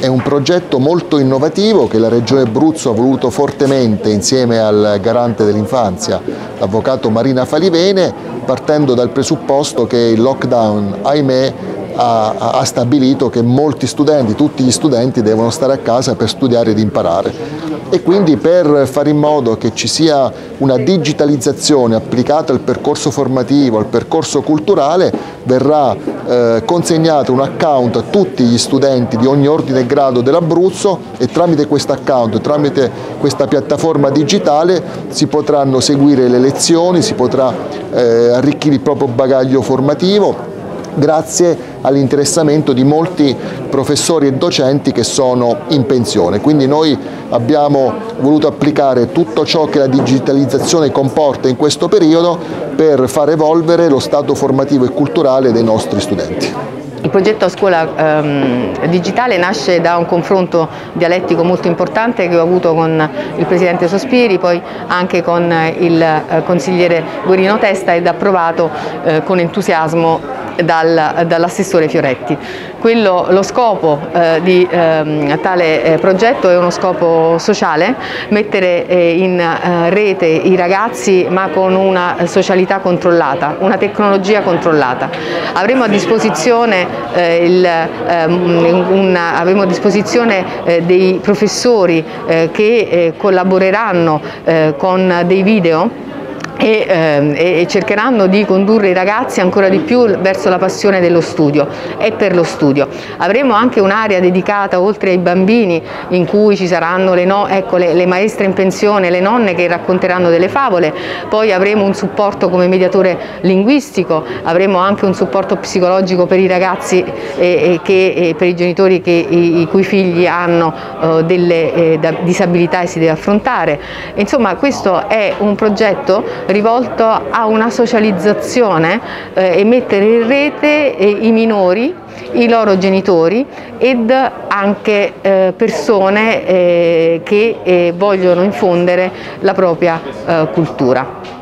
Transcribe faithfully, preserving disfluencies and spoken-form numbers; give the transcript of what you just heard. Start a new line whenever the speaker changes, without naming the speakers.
è un progetto molto innovativo che la Regione Abruzzo ha voluto fortemente insieme al garante dell'infanzia, l'avvocato Marina Falivene, partendo dal presupposto che il lockdown, ahimè, ha, ha stabilito che molti studenti, tutti gli studenti devono stare a casa per studiare ed imparare. E quindi per fare in modo che ci sia una digitalizzazione applicata al percorso formativo, al percorso culturale, verrà eh, consegnato un account a tutti gli studenti di ogni ordine e grado dell'Abruzzo e tramite questo account, tramite questa piattaforma digitale si potranno seguire le lezioni, si potrà eh, arricchire il proprio bagaglio formativo, grazie all'interessamento di molti professori e docenti che sono in pensione. Quindi noi abbiamo voluto applicare tutto ciò che la digitalizzazione comporta in questo periodo per far evolvere lo stato formativo e culturale dei nostri studenti.
Il progetto Scuola ehm, Digitale nasce da un confronto dialettico molto importante che ho avuto con il Presidente Sospiri, poi anche con il eh, consigliere Guerino Testa ed approvato eh, con entusiasmo dal, dall'assessore Fioretti. Quello, lo scopo eh, di eh, tale eh, progetto è uno scopo sociale, mettere eh, in eh, rete i ragazzi ma con una socialità controllata, una tecnologia controllata. Avremo a disposizione, eh, il, eh, una, avremo a disposizione eh, dei professori eh, che eh, collaboreranno eh, con dei video E, eh, e cercheranno di condurre i ragazzi ancora di più verso la passione dello studio e per lo studio. Avremo anche un'area dedicata oltre ai bambini in cui ci saranno le, no, ecco, le, le maestre in pensione, le nonne che racconteranno delle favole, poi avremo un supporto come mediatore linguistico, avremo anche un supporto psicologico per i ragazzi e, e, che, e per i genitori che, i, i cui figli hanno uh, delle eh, disabilità e si deve affrontare. Insomma, questo è un progetto rivolto a una socializzazione eh, e mettere in rete eh, i minori, i loro genitori ed anche eh, persone eh, che eh, vogliono infondere la propria eh, cultura.